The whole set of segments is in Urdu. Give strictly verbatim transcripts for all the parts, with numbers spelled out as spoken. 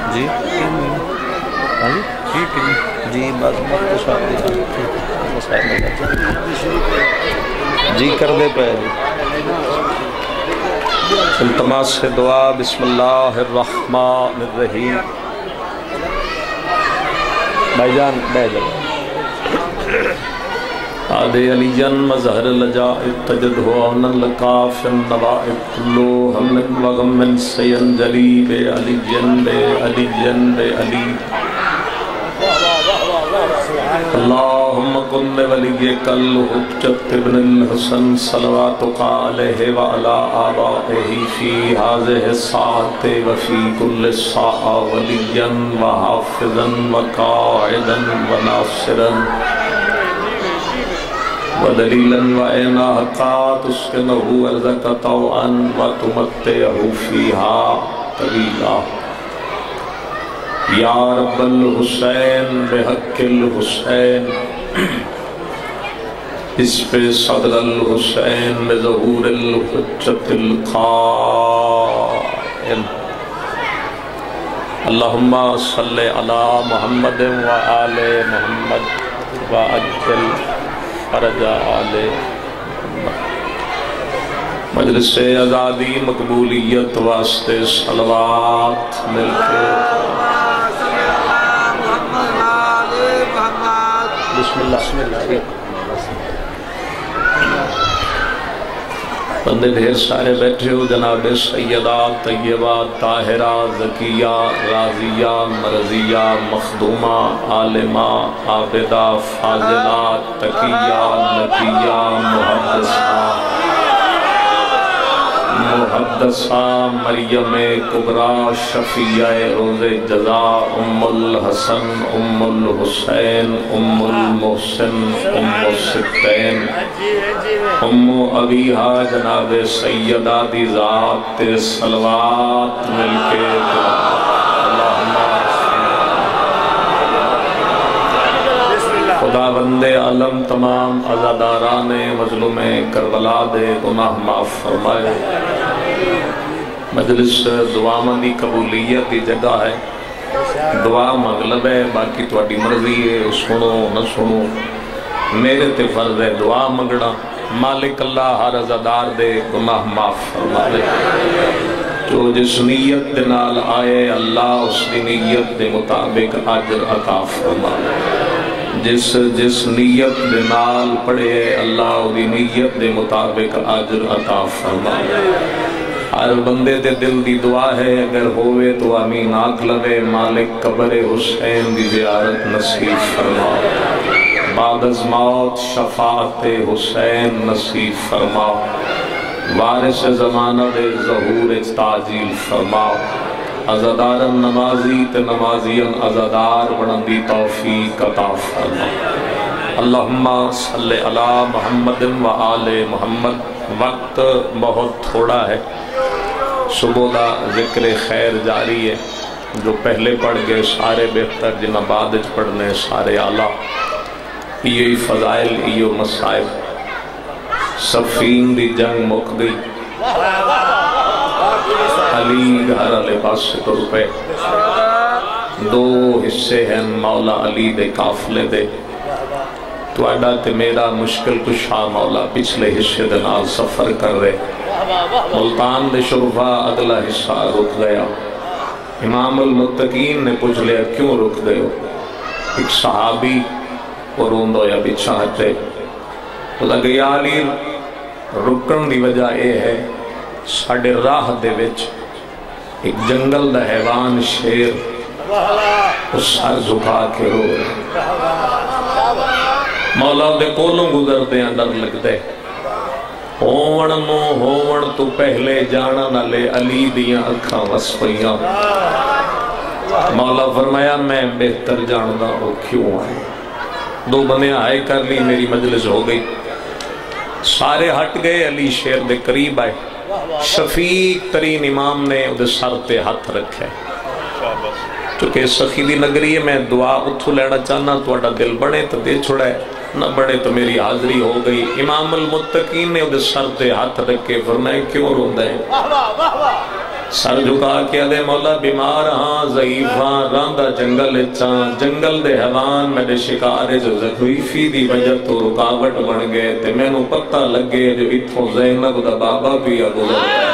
جی ٹھیک ہے جی بس جی کر دے پہ جی التماس سے دعا بسم اللہ الرحمن الرحیم بھائی جان بہ جاؤ آدھے علی جن مظہر لجائب تجد ہو آنن لکاف النوائب کلو ہمن وغم من سین جلی بے علی جن بے علی جن بے علی اللہم کن ولی کل حجت ابن الحسن صلواتک علیہ وعلا آبائہ فی حاضح ساعت وفی کل ساعہ ولیا وحافظا وقاعدا وناصرا ودلیلا وعینا حقا تسکنہو ارزک طوعا وتمتعہو فیہا طویلا یا رب الحسین بحق الحسین اس پہ صدر الحسین بظہور الحجت القائم اللہم صلی علی محمد و آل محمد و اجل فرج آل مجلس ازادی مقبولیت واسطے صلوات ملتے بسم اللہ بسم اللہ بندے ڈھیر سارے بیٹھے ہو جناب سیدہ طیبہ طاہرہ زکیہ راضیہ مرضیہ مخدومہ عالمہ عابدہ فاضلہ تقیہ نقیہ محدثہ محدثہ مریم کبریٰ شفیع روز جزا ام الحسن ام الحسین ام المحسن ام الستین ام ابیہا جناب سیدہ دی ذات صلوات مل کے خدا بندے عالم تمام عزاداران مظلوم کربلا دے گناہ معاف فرمائے مجلس دعا مندی قبولیت دی جگہ ہے دعا مغلب ہے باقی تواڈی مرضی ہے سنو نہ سنو میرے تے فرض ہے دعا منگنا مالک اللہ ہر عزادار دے گناہ معاف فرمائے جو جس نیت دے نال آئے اللہ اس دی نیت دے مطابق اجر عطا فرمائے جس جس نیت دے نال پڑھے اللہ دی نیت دے مطابق اجر عطا فرمائے ہر بندے دے دل دی دعا ہے اگر ہوئے تو آمین آنکھ لگے مالک قبر حسین دی زیارت نصیب فرمائے بعد از موت شفاعت حسین نصیب فرماؤ وارث زمانہ دے ظہور تعجیل فرماؤ عزادارن نمازی تے نمازین عزادار بنندی توفیق عطا فرماؤ اللہم صلی علی محمد و آل محمد وقت بہت تھوڑا ہے صبح دا ذکر خیر جاری ہے جو پہلے پڑھ گئے سارے بہتر جنہ بعد پڑھنے سارے اعلیٰ یہ فضائل یہ مسائب صفین دی جنگ مک گئی علی گھر علی پاس سے تو روپے دو حصے ہیں مولا علی دے قافلے دے تو اڈا تے میرا مشکل کشا مولا پچھلے حصے دے نال سفر کر رہے ملتان دے شرفا اگلا حصہ رک گیا امام المتقین نے پوچھ لیا کیوں رک گئے ہو ایک صحابی اور روندو یا بچھا ہٹے تو لگے یا علی رکن دی وجہ اے ہے ساڑھے راہ دے وچ ایک جنگل دا حیوان شیر اس سر زکا کے رو مولا دے کولوں گزر دے اندر لگ دے ہون نو ہون تو پہلے جانا نہ لے علی دیاں اکھاں وسپیاں مولا فرمایا میں بہتر جاندہ ہو کیوں آئے دو بنے آئے کر لی میری مجلس ہو گئی سارے ہٹ گئے علی شیر دے قریب آئے شفیق ترین امام نے ادھے سر تے ہاتھ رکھے چونکہ سخی دی نگری ہے میں دعا اتھو لینا چاہنا تو اڈا دل بڑے تو دے چھوڑے نہ بڑے تو میری حاضری ہو گئی امام المتقین نے ادھے سر تے ہاتھ رکھے فرمائے کیوں رو دے سر جھکا کے دے مولا بیمار ہاں ضعیف ہاں راندہ جنگل چاں جنگل دے حیوان میرے شکارے جو ضعیفی دی وجہ تو رکاوٹ بن گئے تے میں نو پتہ لگے جو اتھوں زینب دا بابا بھی گزر گیا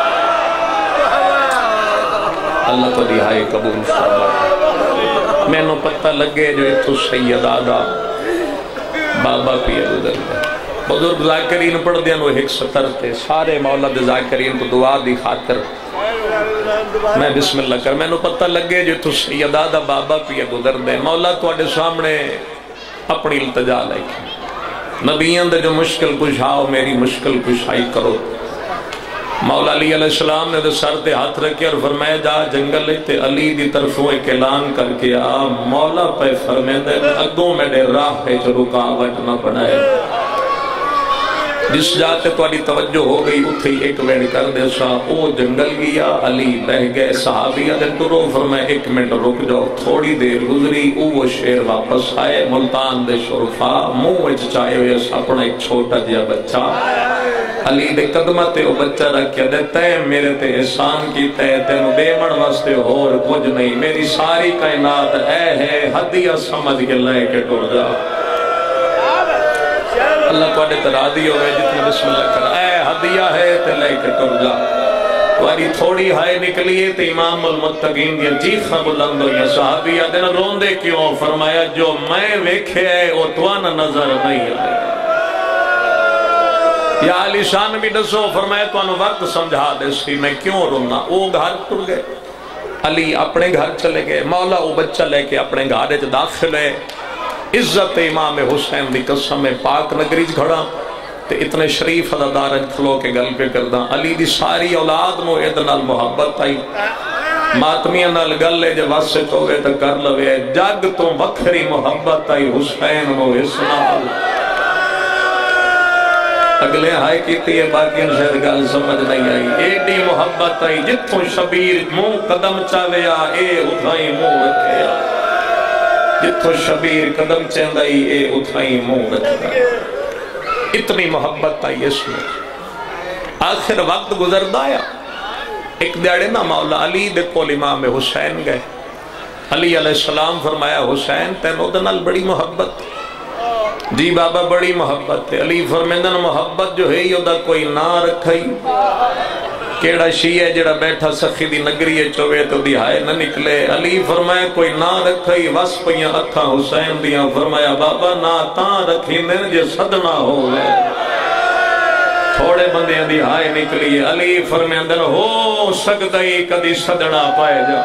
اللہ تو دہائی قبول فرما میں نو پتہ لگے جو اتھوں سیدہ دا بابا بھی گزر گیا بزرگ ذاکرین پڑھ دیا نو ایک ستر تے سارے مولا دے ذاکرین کو دعا دی خاطر میں بسم اللہ کر میں نو پتہ لگے جو تو سیدہ دا بابا پیا گزر دے مولا تو اڈے سامنے اپنی التجا لے کے نبیان دے جو مشکل کشاؤ میری مشکل کشائی کرو مولا علی علیہ السلام نے دے سر دے ہاتھ رکھے اور فرمایا جا جنگل تے علی دی طرفوں ایک اعلان کر کے آ مولا پہ فرمائے دے اگوں میرے راہ پہ جو رکاوٹ نہ بنائے جس جاتے تو علی توجہ ہو گئی اتھے ایک ویڈ کر دے سا او جنگل گیا علی بہ گئے صحابیہ دے ترو فرمائے ایک منٹ رک جاؤ تھوڑی دیر گزری او وہ شیر واپس آئے ملتان دے شرفا منہ وچ چاہے ہوئے اپنا ایک چھوٹا جیا بچہ علی دے قدمہ تے او بچہ رکھیا دے تے میرے تے احسان کی تے تینو دے من واسطے اور کچھ نہیں میری ساری کائنات اے ہے ہدیہ سمجھ کے لے کے ٹور جا اللہ کو اڈے ترادی ہوئے جتنے بسم اللہ کر اے ہدیہ ہے تے لے کے ٹر جا تواری تھوڑی ہائے نکلیے تے امام المتقین دیا چیخاں بلند ہوئی صحابیہ دن روندے کیوں فرمایا جو میں ویکھے ہے وہ توانا نظر نہیں آئے یا علی شان بھی دسو فرمایا توانا وقت سمجھا دے سی میں کیوں رونا وہ گھر ٹر گئے علی اپنے گھر چلے گئے مولا وہ بچہ لے کے اپنے گھارے جو داخل ہے عزت امام حسین دی قسم پاک نگری کھڑا تے اتنے شریف عددار کھلو کے گل پہ کردہ علی دی ساری اولاد نو ادنال محبت آئی ماتمیاں نال گل لے جو واسط ہوئے تا کر لوے جگ تو وکھری محبت آئی حسین نو اسنال اگلے ہائے کیتی ہے باقی ان سے گل سمجھ نہیں آئی ایڈی محبت آئی جتوں شبیر منہ قدم چاویا اے اتھائی منہ رکھیا جتو شبیر قدم چندائی اے اتھائی منہ رکھتا اتنی محبت آئی اس میں آخر وقت گزر دایا ایک دیڑے نا مولا علی دے کول امام حسین گئے علی علیہ السلام فرمایا حسین تینو دنال بڑی محبت جی بابا بڑی محبت ہے علی فرمیندن محبت جو ہے یہ دا کوئی نہ رکھائی کیڑا شیعہ جڑا بیٹھا سخی دی نگریے چوے تو دی ہائے نہ نکلے علی فرمایا کوئی نہ رکھائی وس پہیاں اتھا حسین دیاں فرمایا بابا نہ تاں رکھی دن جے صدنا ہو گئے تھوڑے بندیاں دی ہائے نکلیے علی فرمیندن ہو سکدائی کدی صدنا پائے جا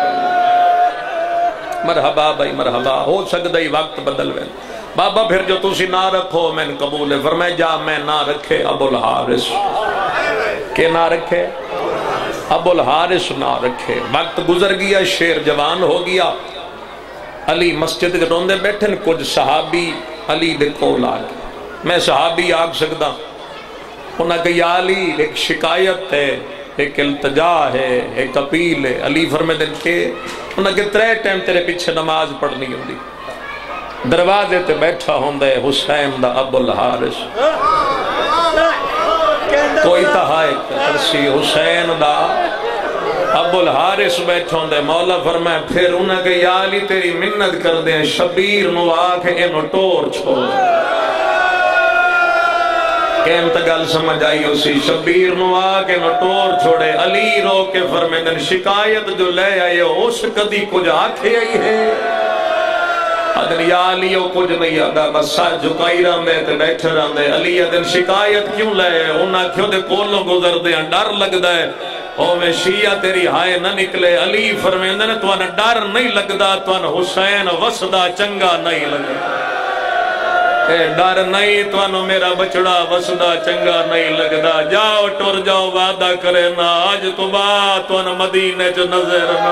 مرحبا بھائی مرحبا ہو سکدائی وقت بدل وین بابا پھر جو تسی نہ رکھو میں قبول ہے فرمائے جا میں نہ رکھے ابو الحارث کہ نہ رکھے ابو الحارث نہ رکھے وقت گزر گیا شیر جوان ہو گیا علی مسجد کے روندے بیٹھن کچھ صحابی علی دے کول آ گئے میں صحابی آگ سکتا انہاں کہ یا علی ایک شکایت ہے ایک التجا ہے ایک اپیل ہے علی فرمائے دن کے انہاں کہ ترے ٹائم تیرے پیچھے نماز پڑھنی ہوندی دروازے تے بیٹھا ہوندے حسین دا ابو الحارث کوئی تہائے کرسی حسین دا ابو الحارث بیٹھا ہوندے مولا فرمائے پھر انہاں کہ یا علی تیری منت کر دیں شبیر نو آکھے انہوں ٹور چھوڑ کہم تا گل سمجھ آئی اسی شبیر نو آکے انہوں ٹور چھوڑے علی رو کے فرمائے دن شکایت جو لے آئے اس کدی کچھ آکھے آئی ہے ادن یا علی او کچھ نہیں آگا بس ساتھ جھکائی رہا میں تے بیٹھے رہا دے علی ادن شکایت کیوں لے انہاں کیوں دے کولوں گزر دے ڈر لگ دے او میں شیعہ تیری ہائے نہ نکلے علی فرمیندے نے تو انہاں ڈر نہیں لگ دا تو انہاں حسین وسدہ چنگا نہیں لگا اے ڈر نہیں تو انہاں میرا بچڑا وسدہ چنگا نہیں لگ دا جاؤ ٹور جاؤ وعدہ کرے نا آج تو بات تو انہاں مدینے جو نظر نا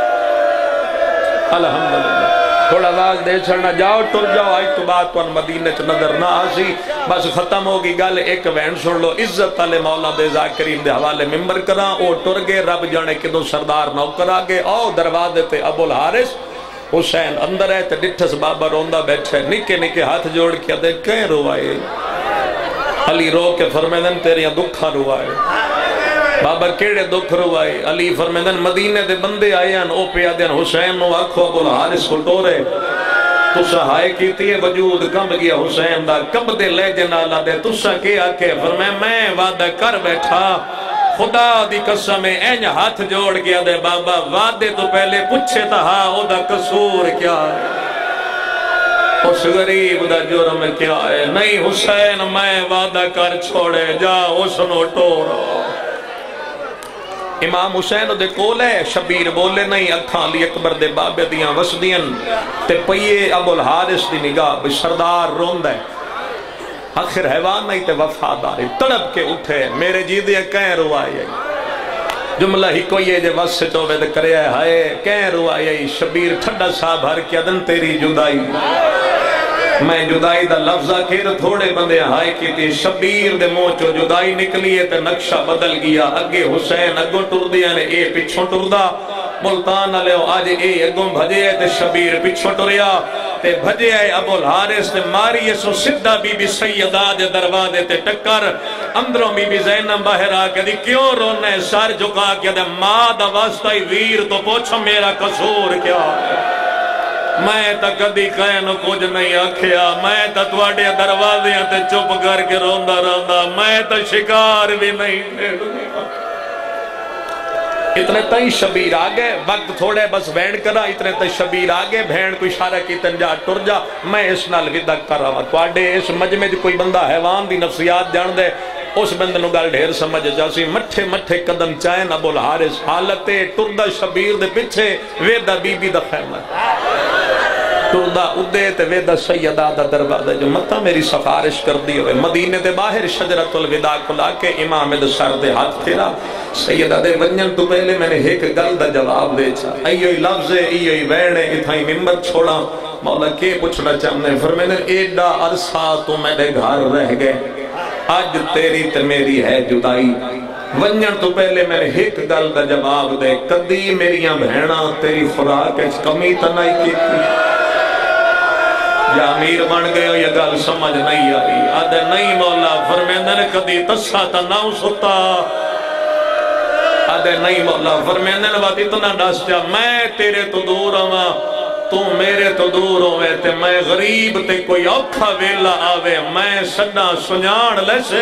الحمدللہ تھوڑا آواز دے چھڑنا جاؤ ٹر جاؤ آج تو بات تو ان مدینہ چ نظر نہ آسی بس ختم ہوگی گل ایک وین سن لو عزت علی مولا دے ذاکرین دے حوالے ممبر کراں او ٹر گئے رب جانے کدو سردار نوکر آگے او دروازے تے ابو الحارث حسین اندر ہے تے ڈٹھس بابا روندہ بیٹھے نکے نکے ہاتھ جوڑ کیا دے کہیں روائے علی رو کے فرمیدن تیریاں دکھا روائے بابر کیڑے دکھ روائے علی فرمیدن مدینے دے بندے آئے ہیں او پہ آدھیں حسین نو آکھو ابو الحارث کو ٹورے تسا ہائے کیتی ہے وجود کم گیا حسین دا کب دے لے جنالا دے تسا کے آکے فرمائے میں وعدہ کر بیٹھا خدا دی قسم میں اینج ہاتھ جوڑ گیا دے بابا وعدے تو پہلے پوچھے تا ہاں او دا قصور کیا ہے اس غریب دا جرم کیا ہے نہیں حسین میں وعدہ کر چھوڑے جا اس نو ٹورو امام حسین دے کول ہے شبیر بولے نہیں اکھاں علی اکبر دے بابے دیاں وسدیاں تے پئیے ابو الحارث دی نگاہ بھی سردار روند ہے آخر حیوان نہیں تے وفادار تڑپ کے اٹھے میرے جی دے کہیں روائے جملہ ہی کوئی ہے جے بس سے تو بید کرے ہائے کہیں روائے شبیر ٹھڈا صاحب ہر کیا دن تیری جدائی میں جدائی دا لفظہ کے تو تھوڑے بندے ہائے کی تھی شبیر دے موچو جدائی نکلیے تے نقشہ بدل گیا اگے حسین اگوں ٹر دیا نے اے پچھوں ٹر دا ملتان علیہ آج اے اگوں بھجے تے شبیر پچھوں ٹریا تے بھجے آئے ابو الحارث تے ماری سو سدھا بی بی سیدہ دے دروازے تے ٹکر اندروں بی بی زینب باہر آکے دی کیوں رونے سر جھکا کے دے ماں دا واسطہ ویر تو پوچھو میرا قصور کیا ہے میں تا کدی کہنو کچھ نہیں آکھیا میں تا تواڈے دروازے تے چپ کر کے روندا روندا میں تا شکار بھی نہیں اتنے تائیں شبیر آگے وقت تھوڑے بس بینڈ کرا اتنے تائیں شبیر آگے بھین کوئی اشارہ کی تنجا ٹر جا میں اس نال ودا کر رہا تواڈے اس مجمع کوئی بندہ حیوان دی نفسیات جان دے اس بندے نو گل ڈھیر سمجھ جاسی مٹھے مٹھے قدم چائن ابو الحارث حالت ٹردا شبیر دے پیچھے ویدہ بی بی دا خیمہ ٹردہ ادے تے ویدہ سیدہ دا دروازہ جو مطا میری سفارش کر دی ہوئے مدینے دے باہر شجرت الوداع کو لا کے امام دے سر دے ہاتھ تیرا سیدہ دے ونجن تو پہلے میں نے ایک گل دا جواب دے چا ایوئی لفظ ایوئی ویڑے اتھائی ممبر چھوڑا مولا کے پوچھنا چاہنے فرمینے ایڈا عرصہ تو میرے گھر رہ گئے آج تیری تے میری ہے جدائی ونجن تو پہلے میں نے ایک گل دا جواب دے کدی میریاں بہنہ تیری خوراک ایچ کمی تنائی کی تھی یا امیر بن گئے ہو یا گل سمجھ نہیں آئی آدھے نہیں مولا فرمیندن کدی تسا تا ناؤ ستا آدھے نہیں مولا فرمیندن بات اتنا ڈس جا میں تیرے تو دور ہوں تو میرے تو دور ہوئے تے میں غریب تے کوئی اوکھا ویلا آوے میں سڈا سنجان لیسے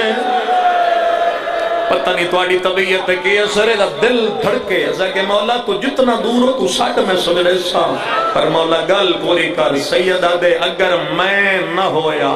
پتہ نہیں تواڈی طبیعت کی اثر ہے دل دھڑکے ایسا کہ مولا تو جتنا دور ہو تو سٹ میں سجڑے سا پر مولا گل پوری کر سیدہ دے اگر میں نہ ہویا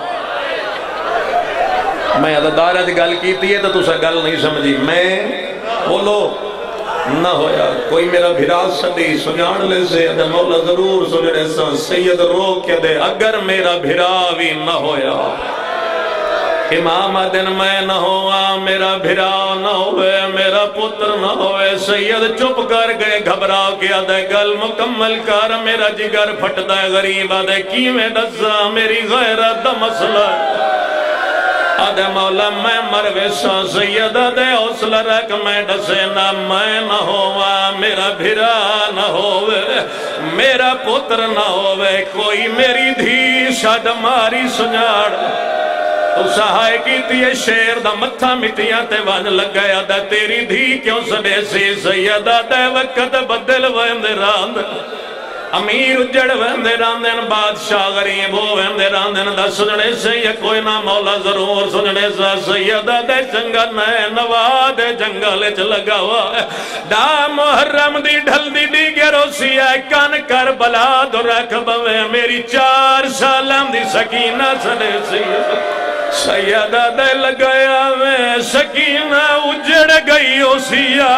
میں عددارت گل کی تھی ہے تو تُسا گل نہیں سمجھی میں بولو نہ ہویا کوئی میرا بھرا سدی سجان لے سے ادھے مولا ضرور سجڑے سا سید رو کے دے اگر میرا بھرا بھی نہ ہویا امام دن میں نہ ہوا میرا بھرا نہ ہوئے میرا پتر نہ ہوئے سید چپ کر گئے گھبرا کیا دے گل مکمل کر میرا جگر پھٹ دے غریب دے کیویں دزا میری غیرت دا مسئلہ آدھے مولا میں مرویسا سید دے حوصلہ رکھ میں ڈسے نہ میں نہ ہوا میرا بھرا نہ ہوئے میرا پتر نہ ہوئے کوئی میری دھی شاید ماری سنجاڑ تو سہائے کی تیئے شیر دا متھا مٹیاں تے وان لگ گیا دا تیری دھی کیوں سڑے سی سیدہ دے وقت بدل ویندے راند امیر اجڑ ویندے راندن بادشاہ غریب ہو ویندے راندن دا سجنے سے یا کوئی نہ مولا ضرور سجنے سا سیدہ دے جنگل میں نوا دے جنگل چ لگا ہوا دا محرم دی ڈھل دی دی گروسی ہے کان کر بلا دو رکھ بوے میری چار سالم دی سکینہ سڑے سی سیدہ دے لگایا میں سکینہ اجڑ گئی ہو سیا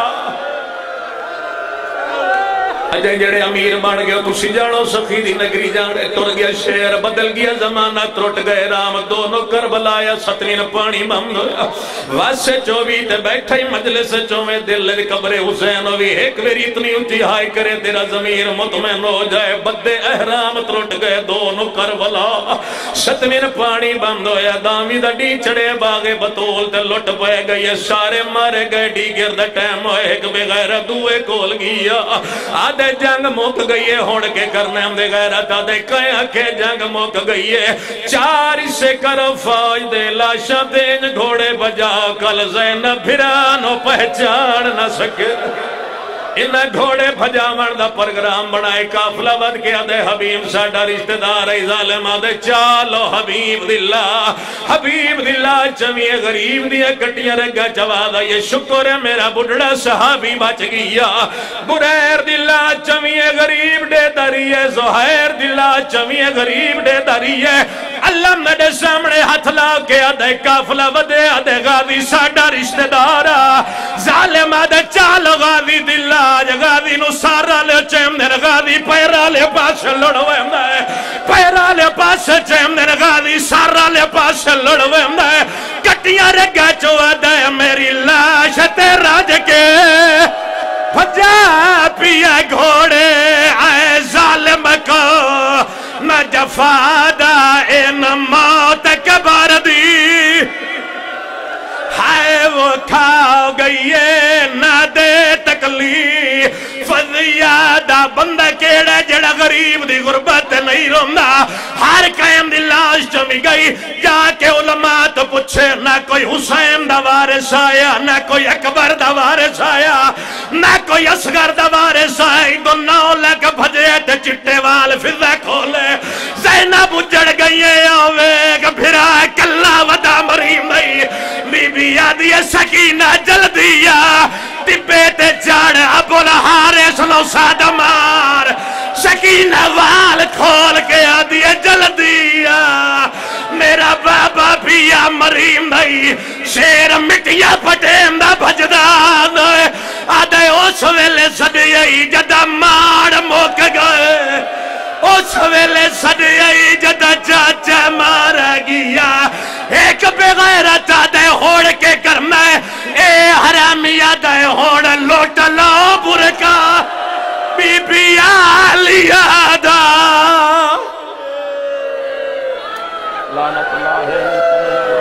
اجے جڑے امیر بن گئے تسی جانو سخی دی نگری جانے ٹر گیا شہر بدل گیا زمانہ ترٹ گئے رام دونوں کربلایا ستویں پانی بند ہویا واسے چوبی تے بیٹھائی مجلس چویں دل قبر حسین ہوئی ایک ویری اتنی اونچی ہائی کرے تیرا ضمیر مطمئن ہو جائے بدے احرام ترٹ گئے دونوں کربلا ستویں پانی بند ہویا دامی دا ڈی چڑے باغے بطول تے لٹ پائے گئے سارے مارے گئے ڈی گرد ٹیم ہوئے ایک بغیر دوے کول گیا آدھے آدھے جنگ مک گئی ہے ہون کے کرنے ہم دے غیرت آدھے کہیں آکے جنگ مک گئی ہے چار سے کر فوج دے لاشا دین گھوڑے بجا کل زینب پھرانو پہچان نہ سکے انہیں گھوڑے بھجامن دا پرگرام بنائے کافلہ بد کے آدھے حبیب ساڑھا رشتہ دار ای ظالم آدھے چالو حبیب دلہ حبیب دلہ چمیے غریب دیے کٹیاں رگا چوادہ یہ شکر ہے میرا بڑھڑا صحابی بچ گیا بریر دلہ چمیے غریب دے دریے زہیر دلہ چمیے غریب دے دریے اللہ میرے سامنے ہاتھ لا کے آدھے کافلہ ودے آدھے غازی ساڑھا رشتہ دارا ظالم آدھے چالو غازی دلہ غازی نو سارا لے چیم دے غازی پیرا لے پاس لڑوے مدے پیرا لے پاس چیم دے غازی سارا لے پاس لڑوے مدے کٹیاں رگا چوہ دے میری لاش تیراج کے بھجا پیا گھوڑے آئے ظالم کو نہ جفادہ ان موت کبار دی ہائے وہ کھا گئی نہ دے تکلیف فضیادہ بندہ کیڑا جڑا غریب دی غربت نہیں روندہ ہر قائم دی لاش جمی گئی جا کے علماء تو پوچھے نہ کوئی حسین دا وارث آیا نہ کوئی اکبر دا وارث آیا نہ کوئی اصغر دا وارث آئی دو نو لگ بھجے تے چٹے وال فضا کھولے زینب اجڑ گئی آوے کہ پھرا کلا ودا مریم نہیں بی بی یادی سکینہ جل دیا تبے تے جاڑ ابو الحارث لو سادہ مار سکینہ وال کھول کے آدھی جل دیا میرا بابا پیا مریم بھائی شیر مٹیا پٹیم دا بھجدان آدھے اس ویلے صدیعی جدہ مار موک گئے اس ویلے صدیعی جدہ چاچا مارا گیا ایک بغیرت آدھے ہوڑ کے کرنا اے حرامی آدھے ہوڑ لوٹ لو برکا بی بی آلی آدھا لعنت اللہ